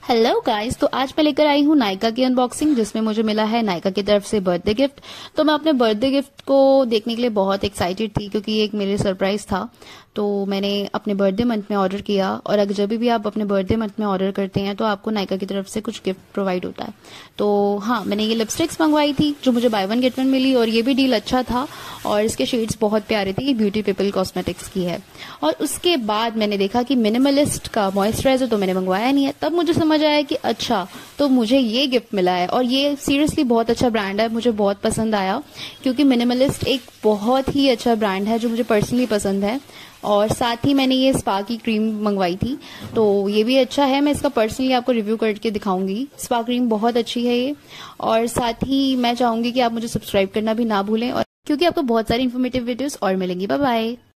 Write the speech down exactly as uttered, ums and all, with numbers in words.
Hello guys, तो आज मैं लेकर आई हूँ नायका की अनबॉक्सिंग, जिसमें मुझे मिला है नायका की तरफ से बर्थडे गिफ्ट। तो मैं अपने बर्थडे गिफ्ट को देखने के लिए बहुत एक्साइटेड थी, क्योंकि ये एक मेरे सरप्राइज था। तो मैंने अपने बर्थडे मंथ में ऑर्डर किया, और अगर जब भी आप अपने बर्थडे मंथ में ऑर्डर करते हैं तो आपको नायका की तरफ से कुछ गिफ्ट प्रोवाइड होता है। तो हाँ, मैंने ये लिपस्टिक्स मंगवाई थी जो मुझे बाय वन गेट वन मिली, और ये भी डील अच्छा था और इसके शेड्स बहुत प्यारे थे। ये ब्यूटी पीपल कॉस्मेटिक्स की है। और उसके बाद मैंने देखा कि मिनिमलिस्ट का मॉइस्चराइजर तो मैंने मंगवाया नहीं है। तब मुझे समझ आया कि अच्छा, तो मुझे ये गिफ्ट मिला है, और ये सीरियसली बहुत अच्छा ब्रांड है, मुझे बहुत पसंद आया। क्योंकि मिनिमलिस्ट एक बहुत ही अच्छा ब्रांड है जो मुझे पर्सनली पसंद है। और साथ ही मैंने ये स्पा की क्रीम मंगवाई थी, तो ये भी अच्छा है। मैं इसका पर्सनली आपको रिव्यू करके दिखाऊंगी। स्पा क्रीम बहुत अच्छी है ये। और साथ ही मैं चाहूंगी कि आप मुझे सब्सक्राइब करना भी ना भूलें, और क्योंकि आपको बहुत सारी इन्फॉर्मेटिव वीडियोस और मिलेंगी। Bye bye.